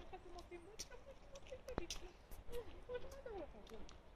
Ca să mă plimbă, ce am fost să mă plimbă, deci nu mai dau asta acum.